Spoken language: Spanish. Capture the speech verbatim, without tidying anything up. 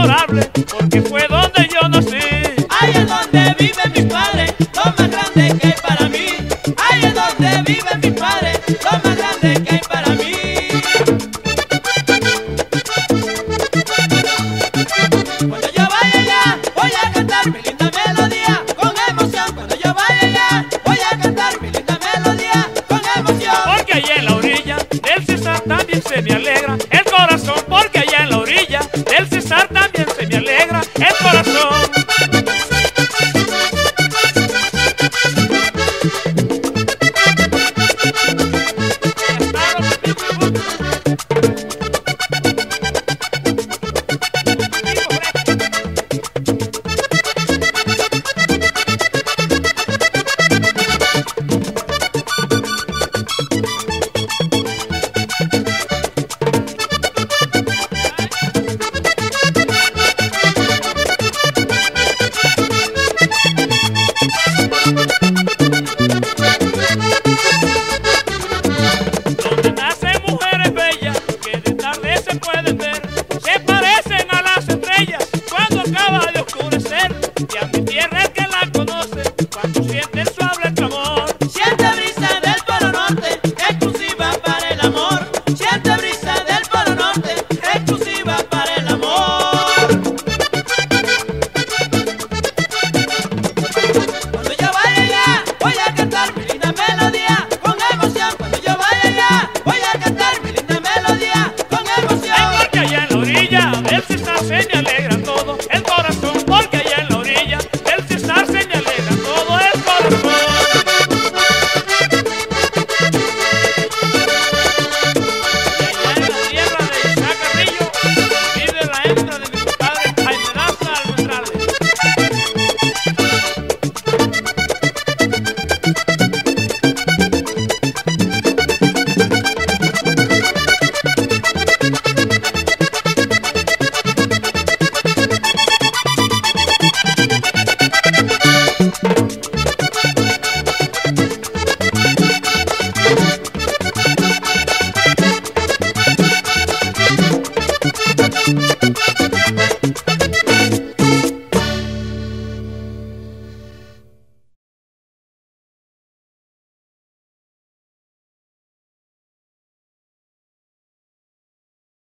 adorable, porque fue donde yo nací. Ahí es donde viven mis padres, lo más grande que hay para mí. Ahí es donde viven mis padres, lo más grande que hay para mí. Cuando yo vaya allá, voy a cantar mi linda melodía con emoción. Cuando yo vaya allá, voy a cantar mi linda melodía con emoción. Porque allá en la orilla del Cesar también se me alegra el corazón. Porque allá en la orilla del Cesar también se me alegra el corazón. Donde nacen mujeres bellas que de tarde se puede